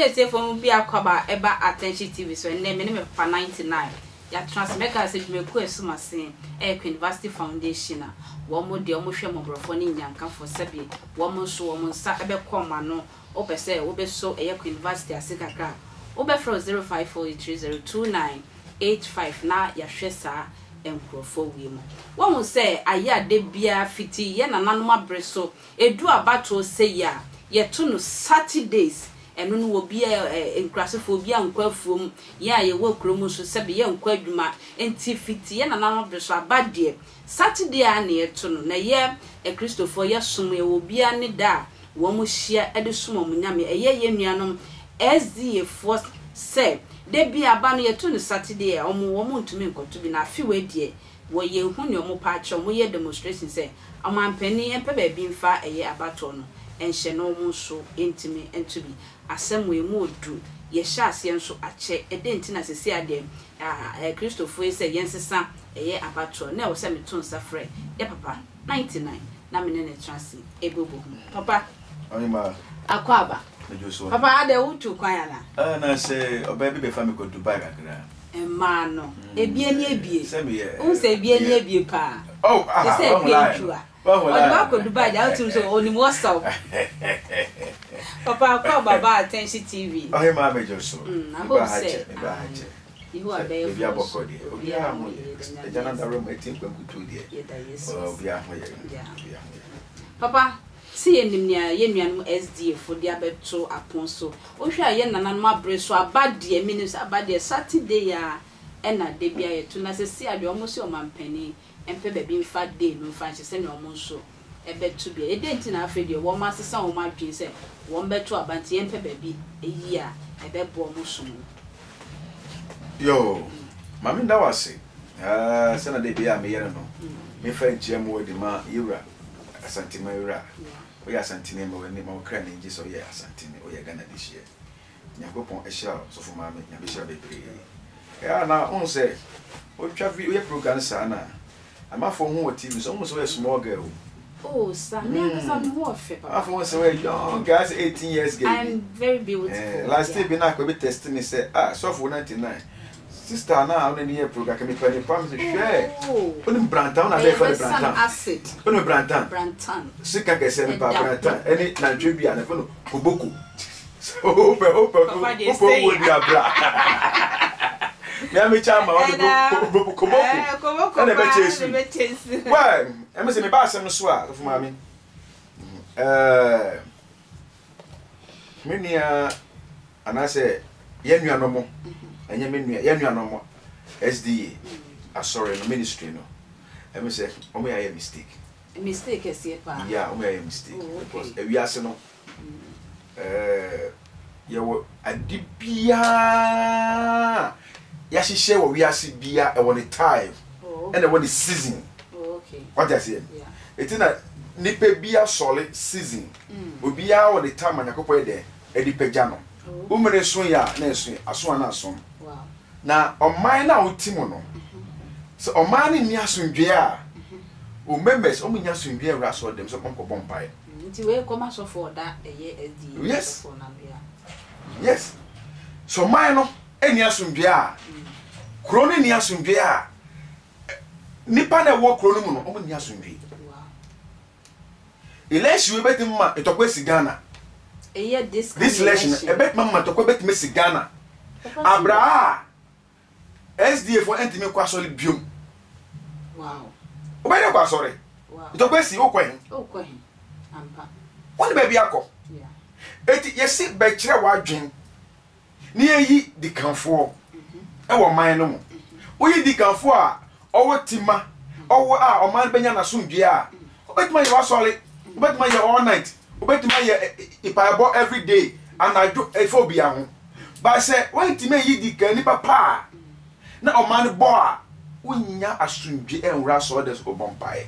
say for be akwaba eba attention TV so and me me pa 99 ya transmit ka say me ko esuma sen University Foundation a wo mo de mo hwe mo brofo ni nyanka for sabi wo mo so wo mo nsa ebe koma no o pese wo be so University asikaka wo be from 0543029885 na ya hwe sa enkrofo wi mo wo mo say aya de bia fiti ye nananom abreso edu abato say ya ye to no Saturdays enu no obi enkrasefo obi ankwafuom ya ye wo kromo so sebe ye nkwadwuma enti fiti ye nananom abreso abade Saturday a na ye to no na ye Christopher ye som ye obi ane da wo mo hia ede som mo nyame ye nuanom SDA force say de bia ba no ye to no Saturday a wo mo ntumi nkoto bi na afi we die wo ye hu ne mo pa acho mo ye demonstration say amampani empe ba bi mfa abato no enhye no mo so entimi entubi asem we mu odu ye hya ase enso ache ede ntina sese ade Christopher say yensesa abato na wo se meton safre ye papa 99 na me ne transi ebobo papa onima akwaba papa ade wutu kwanya na na say obabi be fami ko Dubai kakra emma no ebie ni ebie same ye unse ebie ni ebie pa say ebie ko Dubai da utu so oni mo stop papa akwaba attention TV onima mejo so ba hache ihu abe obi abokodi obi ahu e jana da room 18 kwankutu die obi ahu ye papa see enimnia ye nuanum SDA for dia beto aponso ohwa ye nananom abreso abade minutes abade Saturday ya ena de bia ye to na se si ade omo se omampani empe ba bi mfa day no mfa che se ne omo nso ebeto bia ede nti na afedi wo ma sesa wo ma dwen se wo beto abanti empe ba bi eyi a ebebo omo so yo mami nda wase se na de bia me yere no me fa nchia mo de ma yura asantime yura o ya asantime mo ni ma okra na nji so ya asantime o ya Ghana this year nyakopon ehia so fo mami nya be hia bebre ya na on se o twa vi o ya program sa na ama fo hu o TV so mo so small girl oh sa me ka sa mo ofe papa afo mo se we young guys 18 years girl I'm very beautiful last day be na ko be test me say so for 99 sister na on any program can me pay promise share on brantan na be for brantan acid on brantan sika ke se me pa brantan any na dwebia na no koboko so open wo dia bra me am chama on koboko na be chesu why am say me ba asem so a for mami me nia anase ye nuanomo enye me nua ya nuanomo SDA sorry no ministry no em say o me ya mistake ese pa yeah o me ya mistake because e wi ase no ye wo adibia ya hihye wo wi ase bia e wo the time and e wo the season okay what I say yeah etina nipa bia solid season obia wo the time anyakopo e di pagya no umere so ya na eso aso na aso wow na oman na otimo no so oman ni asundwe a o members o munya asundwe ra so dem so konko bompai nti we koma so for that SDA yes for na bia yes so oman no eni asundwe a kro ni asundwe a nipa na wo kro no mu no o munya asundwe wow election we betim ma etokwesi Ghana this election ebet mama to kwebet Messi Ghana abra SDA for entime kwa soli biom wow obere kwa sori wow to kwesi okwen ampa won be bia ko yeah eti yesi be kire wadwen ni eyi dikanfo e wo man no mo oyi dikanfo a owo tima owo a o man benya na sundwe a obetuma ye wasoli obetuma ye all night obetuma ye ipabo every day and I do phobia ho but say when time yi di kan ni papa na o man bo a wonya asundwe enwura so des obompai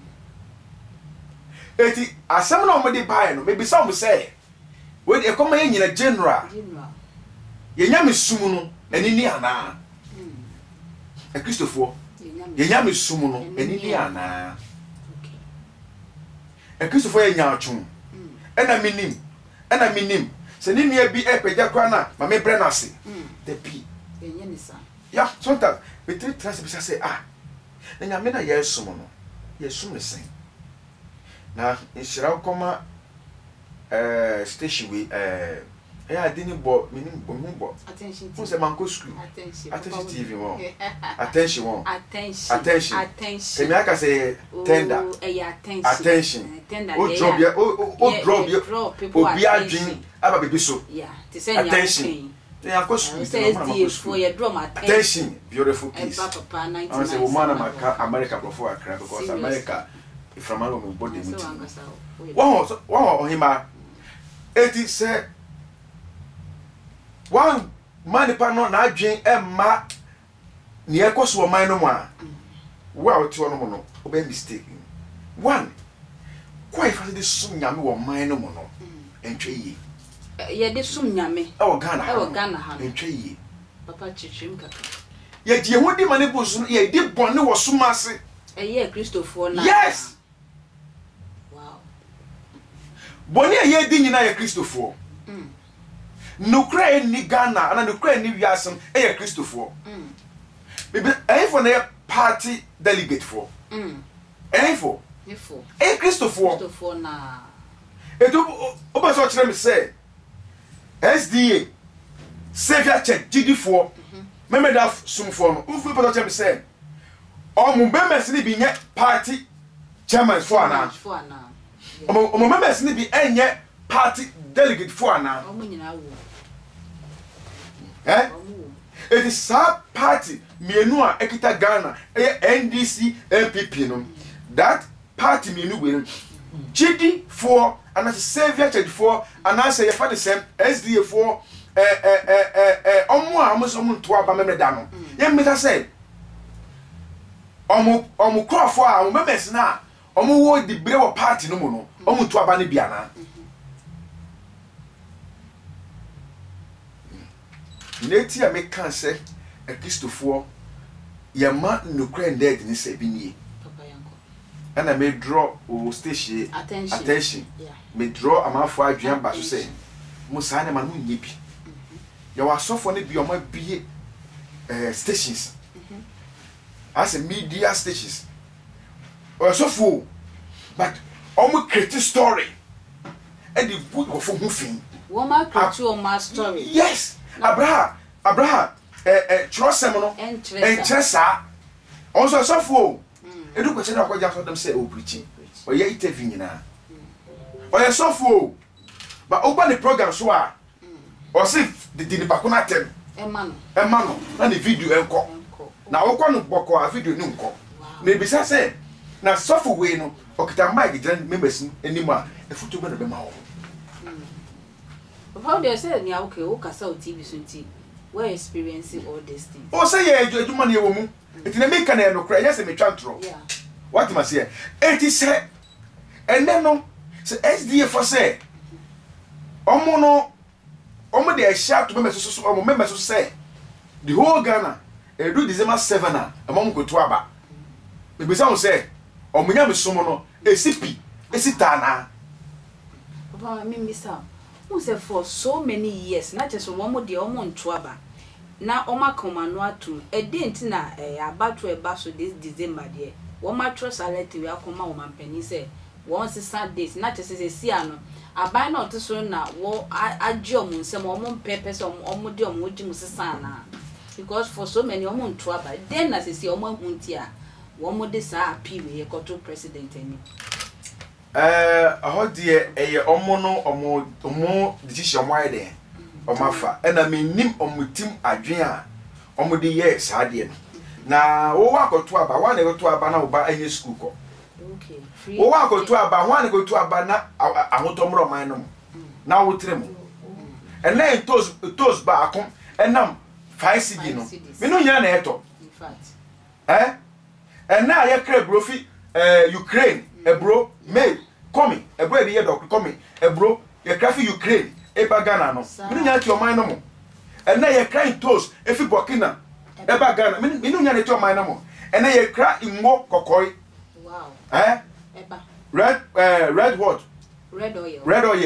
eti asem na o me di bai no maybe some say we e come ye nyina general ye nya mesum no eni ni ana e Christopher ye nya mesum no eni ni ana e Christopher ye nya atwon ena minim se ni nua bi epeja kwa na ma me bre na ase the bi enye ni sa ya sometimes we three trust be say na nyame na yesom no yesom sen na inshira koma station we I didn't bo meaning bo attention who say manko school attention TV mo attention mo attention kemi aka say tender attention o drop ya obi adwin aba bebi so attention they are school for your drum attention beautiful piece papa 19 I say woman America before Accra because America from all my body meeting wow hima eti say one man no na adwen emma ne ekoso man no mu a wo a wote no mu no obe mistake one kwai fa de sum nyame wo man no mu no entwe yi ye de sum nyame e wo Ghana ha entwe yi papa chichim kaka ye die ho di mane bosu ye di bonne wo sum ase ye Christopher na yes wow bonne ye di nyina ye Christopher nukra ni Ghana ana nukra ni wiasem e Christopher bibi for na party delegate for for Christopher na edo oba so kire me say SDA Savior Church GD4 memeda sumfo no ufu oba so kire me say o mu members ni bi nye party chairman for ana o mu members ni bi enye party delegate for ana o mu nyina wo it is sub party mienu a ekita Ghana NDC MPP no that party mienu we GD4 and as Savior Church 4 and as say for the same SDA 4 omo a mo so mo to aba memeda no ye meta say omo crofo a omo members na omo wo di bre wo party no mo no omo to aba ne bia na neti a me kan say a Christopher ye ma nukra dead ni se bi nie papa yanko ana me draw o station attention yeah. Me draw amafo adwan ba so say musa ne ma no nyi bi ye wa sofo ne bi o ma bie stations as a media stations o sofo but o create story and the book of who fin wo ma create o ma story yes Abraham Chirosem no entresa also sofo edu ko chena kwaja so dem say o preaching o ye interview nyina o ye sofo ba oba the program so a o se the bakuna tem emano na the video enko na wo kwa no boko a video ni nko na ebisa say na sofo we no okita mic giran members anima e foto be na be ma wo how do you say ni okay o kasa o TV sunti we're experiencing all these things o say ye adwuma na ye wo mu enti na make na no kra yes me twantro yeah what must say enti say and then no say SDA for say omo de shout to members so omo members so say the whole Ghana do December 7 a amom ko to aba me be say say omo nya me somo no esipi esitana papa me misa who say for so many years not just one de omo ntoaba na oma komano atu e dent na abato e ba so this December de wo matro salary we akoma wo mampani say one Saturdays not just say si ano abai na otoso na wo agye omo nsem omo pepe so omo de omo gi musesa na because for so many omo ntoaba then na say omo hunti a wo mo de sa api we ekoto president ani aho de omo decision why de omafa na me nim omutim adwen a omo de ye saade no na wo wakoto aba wa na goto aba na wo ba anye school ko okay free wo wakoto aba wa na goto aba na ahotomro man no na wo trem na toes ba akom enam 5 cd no me no nya na eto in fact na ya kra brofi Ukraine ebro me coming ebro de ye doc coming ebro ye craft Ukraine eba Ghana no me nya ti o man no mo na ye cry toes efi Burkina eba Ghana me nya na ti o man no mo na ye cry ingo kokoi wow eba red what red oil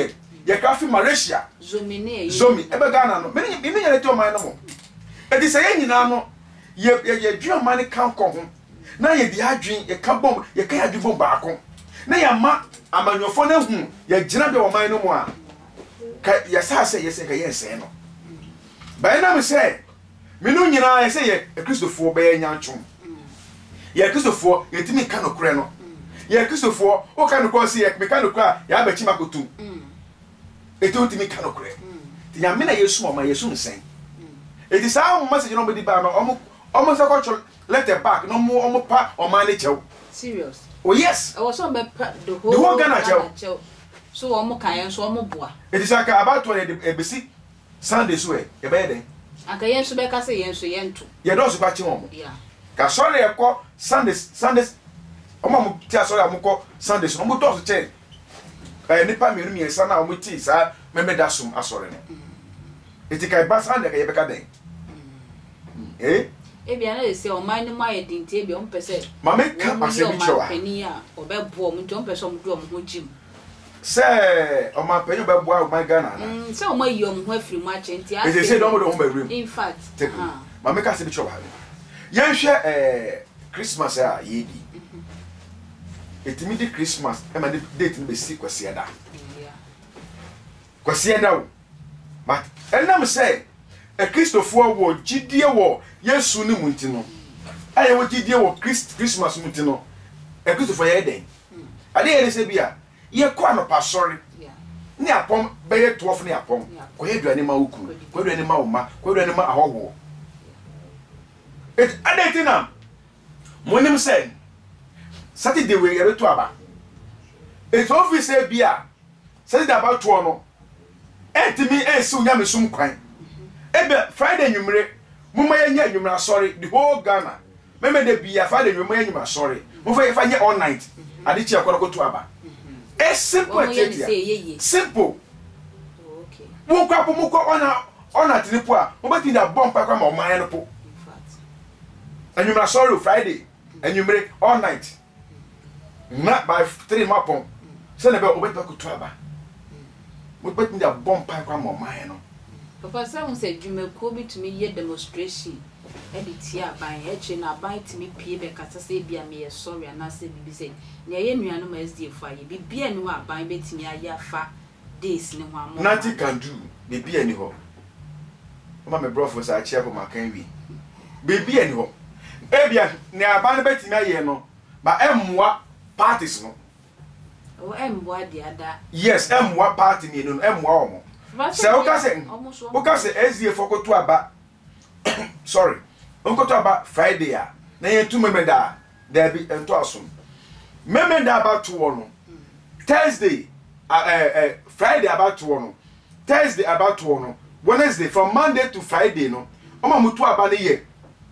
ye ka fi Malaysia zomi ebe Ghana no me nya leti o man no mo e di say ye nyina no ye dwe man kan ko ho na ye di adwen ye ka bom ye ka adwen bom baako na ya ma amanyofo na hu ye gina be o man no mo a ka ye sa say ye say ka ye say no ba na me say me no nyina ye say ye Christopher be ye nyanchom ye Christopher ye timi ka no kure no ye Christopher o ka no ko say ye me ka no kura ya ba chi makotum eti o timi ka no kure ti nya me na Yesu ma Yesu nsen eti sa o message no be di ba no omo se ko let back no mo omo pa o man le chew serious oh yes I was on the whole Ghana chew so omo kan so omo boa eti saka about one e besi Sunday so e be den aka yen so be ka say yen so yen to ye do so ba chi omo yeah ka sorry e ko Sunday omo mo ti sorry am ko Sunday so omo do so che nipa mi mi ensa na omo ti sa me da sum asore ne eti kai ba Sunday ka ye be ka den ebia na ese o man no ma yedinti ebia o mpese ma me ka asebi chewa pani a obebo o mto mpese o mdo o ho jim se o ma pani obebo a o my Ghana na se o ma yi o ho afiri ma chenti a e se do mo do ho ba room in fact ma me ka asebi chewa yen hwe Christmas a yedi etimi di Christmas e ma date no be si kwase da kwase da o but enam say a Christopher wo gidie wo Yesu ni munti no aye wo gidie wo Christmas munti no a Christopher ye den ade ye se bia ye kwa no pasori ni apom be ye 12 ni apom ko ye duane ma wuku ko duane ma oma ko duane ma ahoho it ade tinam monim say Saturday we ye to aba it office e bia Saturday about to no entimi ensi unya mesum kwan ebe Friday nyumre mumma yenya nyumra sorry the whole Ghana meme de bia Friday nyumma yenya sorry mufo ye fanye all night ade chi akoro to aba simple tetia simple okay won kwa pomuko ona tinipo a obati da bomb pa kwa ma oman no po anyumra sorry Friday anyumre all night na by 3 mapon se na be obati ko to aba obati da bomb pa kwa ma oman no papa say won say dwumako bi to me ye demonstration edit ya ban eche na ban timi pie be kasa say bia me ye sorry na say bibi say na ye nuanu ma SDF aye bibia ni wa ban betimi aye afa days ni ho amo nothing can do bibia ni ho mama me bro for say achia for makan wi bibia ni ho ebia ni aban betimi aye no ba emwa parties no o emwa dia da yes emwa party ni no emwa omo se o ka se SDF okoto aba sorry onkoto aba Friday a na ye tu memeda there be ento asom memeda about to one Thursday Friday about to one Thursday about to one Wednesday from Monday to Friday no o ma mutu aba ne ye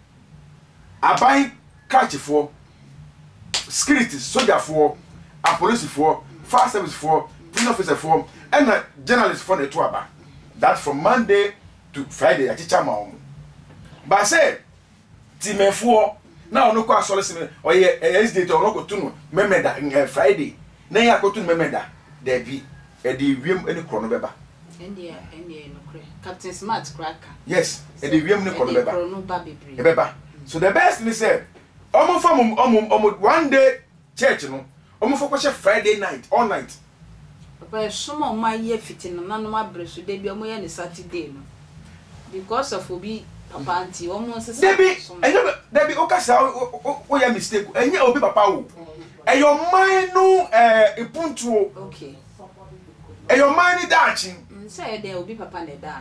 aban catch for security soldier for a police for fire service for police officer for and a journalist for the toaba that from Monday to Friday a teacher ma but say timefo na ono kwa solisi o ye SDT ono ko tunu memeda Friday na ya ko tunu memeda there be e di wiem eni krono beba endia no kre Captain Smart cracker yes e di wiem ni krono beba krono ba bebre e beba so the best ni say omo fam one day church no omo fo ko Friday night all night papa somo ma ye fitin na no ma breso de bi omo ye ni Saturday no because of obi papa anti omo se debi okasa o ya mistake enye obi papa wo eyo man no ipuntu okay eyo man ni dachi say de obi papa ne da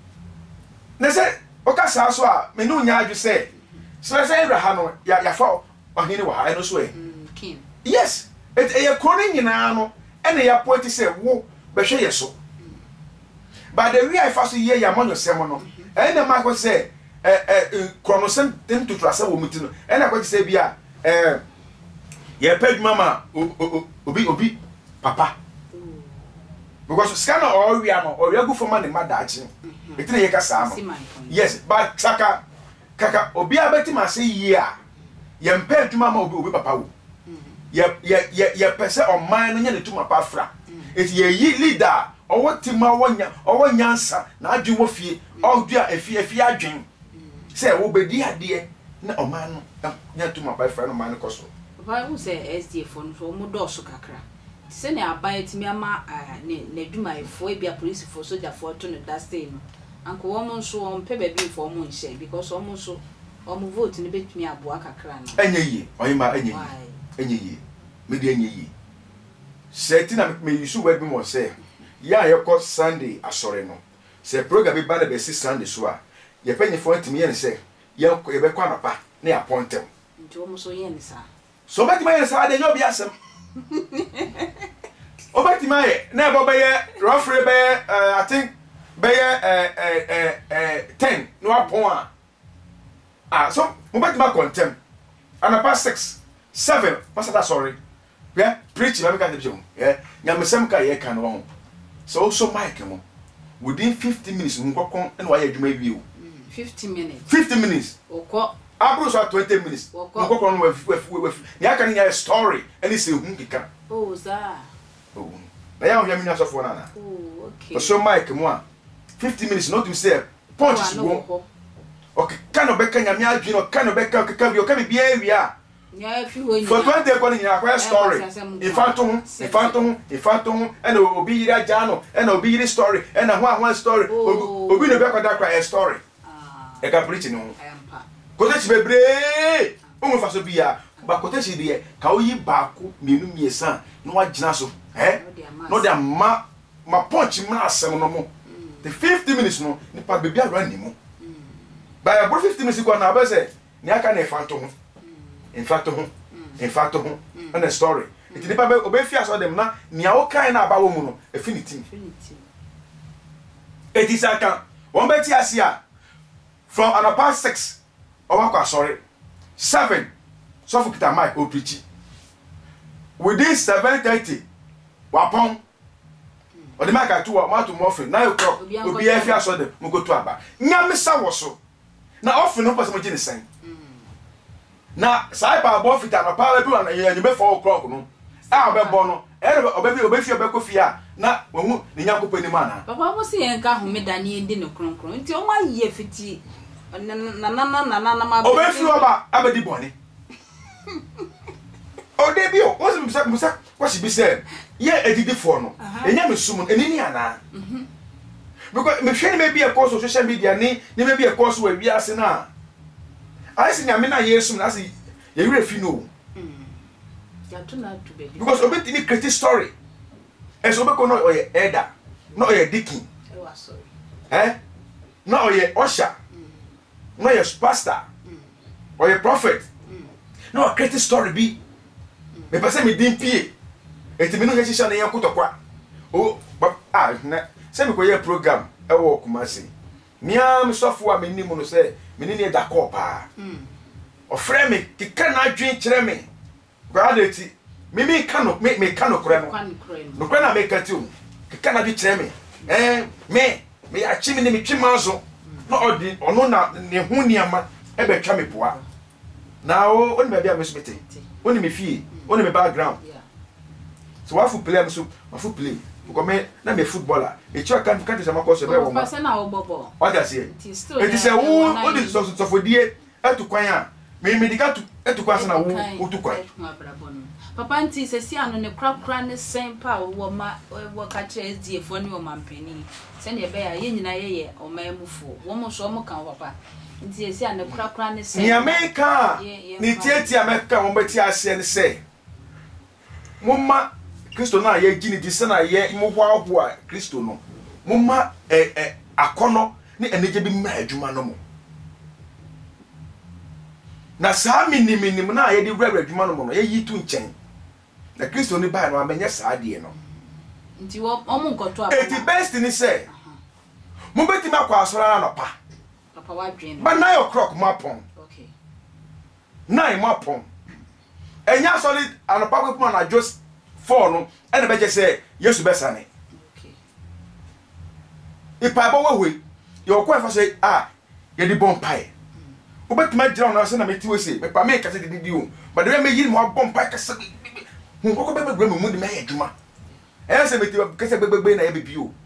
na say okasa so a me no nya adwu say say Abraham no ya fa ohini wa ha no so king yes it e kroni nyina no ene ya point say wo be hwe yeso but the way I first year ya monyo sem no ene ma ko say kronosem tem to trasa wo muti no ene ko say bia ye peduma ma obi papa because scanner or we are no or we go for man ma dachi etine ye ka sa no yes but kaka obi abeti ma say year ye peduma ma obi papa wo ye pese o man no nya ne tuma pa fra eti ye yi leader owo tima owo nyansa na adwen wo fie odua efie adwen se wo bedi ade na oman no nya tuma by friend oman koso papa who say SDF no so mo do so kakra se ne abai timi ama na dumaifo e bia police for soldier for to no that stay no anko wo mo so on pe ba bi for mo nche because wo mo so wo mo vote ni betumi aboa kakra na enye oyima enye me de enye seti na me yusu word bi mo say ya yeko Sunday asore no se program bi ba na be si Sunday so a ye penye fo ntimi ye ne say ye be kwa napa na ya pontem nti wo mo so ye ne sa so beti ma ye sa de nyo bi asem obeti ma ye na ebo be ye roughly be I think be ye 10 no apon so mo beti ma contem anapa 6 7 pastor sorry yeah preach na me ka de yeah nyamesem ka ye kan won so mic mo within 50 minutes nkokon na wa ye adwuma wi o 50 minutes 50 minutes okọ abro so 20 minutes nkokon no we ni aka ni ya story any say hu kika oh za na ya ohia minya sofo na oh okay so mic mo a 50 minutes not to say punches wo okay kano beka nyame adwin o kano beka kaka bi o ka bi bia ewia nya fi ho nya for 20 ko ni akwa story ifanto and obi yira jano and obi yiri story and one story obi no be kwada kwa story e ka preach no ampa kote chi bebre o mo fa so bia ba kote chi de ka oyi baako mienu miesa no wagina so no de ma punch ma asem no mo the 50 minutes no ni pa bebi ara ni mo ba ya 50 minutes ko na ba se ni aka na ifanto ho in fact and a story it nipa be obefi aso dem na nia wo kan na abawo mu no affinity it is aka won be ti asia from an past 6 over kwa sorry 7 so for kita mic o preach within 7:30 wapon o de maka to ma to morphin 9 o'clock obi afi aso dem mu go to aba nyamisa wo so na ofin no person mo gine sen na sai pa bo fita no pa bi na ye nyebe 4 o'clock no obebo no obefi obekofia na wohu ne nyankopɔ ni ma na papa mo se yenka homeda ne ndi ne kronkron nti o ma ye fiti na ma obefi oba abedi bone o de bi o musa kwashi bi se ye edidi fo no enya mesum enini ana because me hwe ne me bi e course social media ni me bi e course wa wi ase na I see na Yesu na say ye refi no ya to na to be because obeti ni create story and so be ko no oye elder no oye deacon sorry no oye usher no oye pastor oye prophet no create story bi me pese me din pie etimi no heshisha na yankotokwa o na se me ko ye program e wo Kumasi miam sofo a menni mu no se menni da ko pa o frɛ me kika na adwen kyerɛ me gradati me kano me kano korɛ no korɛ na me kati o kika na adwen kyerɛ me me achi me ne me twimanzo no odi ono na ne ho niama e be twa me poa na o oni ba bia me so bete oni me fie oni me background so wafu play am so wafu play because me na me footballer e chi aka kan tese makoso be wo ma pasa na wo bobo what I say it is a wo di so fodie etu kwan a me medical etu kwan na wo tu kwan papa nti sesi ano ne krakra ne sempa wo ma wo ka che SDF ni wo mampani se ne be ya ye nyina ye o mamufu wo mo so mo kan papa nti sesi ano krakra ne sempa ni America ni tieti America wo beti ase ne se mumma Kristo na ye gini di se na ye mo ho a Kristo no mumma akono ni eneje bi mma adwuma no mo na saa minim na ye di wura adwuma no mo no ye yitu nchen na Kristo ni ba no amenye saa de no nti wo mo nkoto apa eti best ni say mo beti makwa asora na pa papa wa dwen ba 9 o'clock mo apon okay 9 mo apon enya solid anopa ko na just 4 no ene be je say Yesu besane okay ipa ba we yo ko fa say ye di bon pai obetima gira na say na meti we say me pa me ka say di o but the way me yiri mo bon pai ka say hu ko be gra me mu di me adwuma say meti ka say gbegbe na ye bibio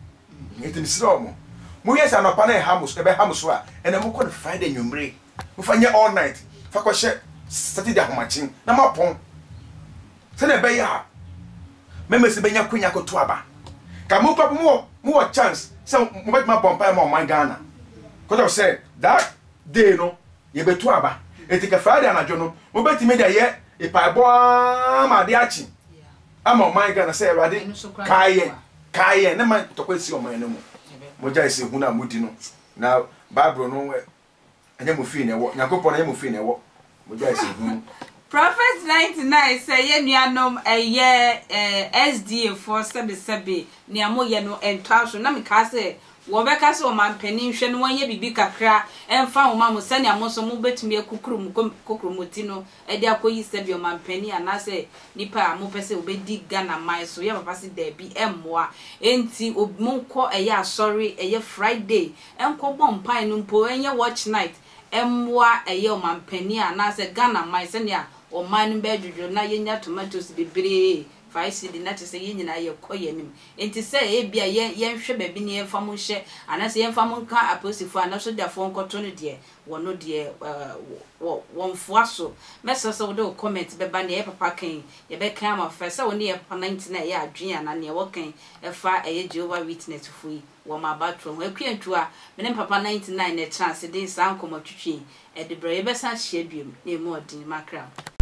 It is wrong. Moyes and upon a hamus, a hamuswa, and a more Friday numbre. We find you all night. Fakoshe, Saturday matching, Namapon. Send a bayer. Members Benya Quinako Twaba. Come up more chance. So, what my bomb on my Ghana. Because I said that day, no, you be Twaba. It take a Friday and a journal. We bet me there yet. If I bought my diachi, I'm on my Ghana say, Raddy, Kaye, no man to quit your man no more. Moja say, Huna Mutino. Now, Barbara, nowhere. And you feel a walk. Nakopon, you feel a walk. Moja say, Prophet 99 say ye nuanom eye SDA for sebi ni amoye no entwaso na meka se wo beka se o man panin hwe no wanye bibi kakra emfa wo ma mo sane amoso mo betumi kokromoti no e de akoyi sebi o man panin anase nipa mo pese obedi Ghana mai so ye papa se da bi emmoa enti omonko eye asori eye Friday enko bompan no mpo enye watch night emmoa eye o man panin anase Ghana mai sane a o man bedjo na yenya tomatoes bebre 5 cedi na te se yenyina ye koyenim enti se e bia ye hwe ba bi ne emfa mo hye anase ye emfa mo nka aposifo anaso dafo nkoto no de wono de wonfo aso mesoso wo comment be ba ne ye papa kan ye be kan ma fa se wo ne ye papa 99 ye adwen ana ne wo kan e fa eye Jehovah Witness fui wo ma batro ho akwantu a me papa 99 ne chance de san komotwetwe e de bre ye be san hye biem ne mo odin makra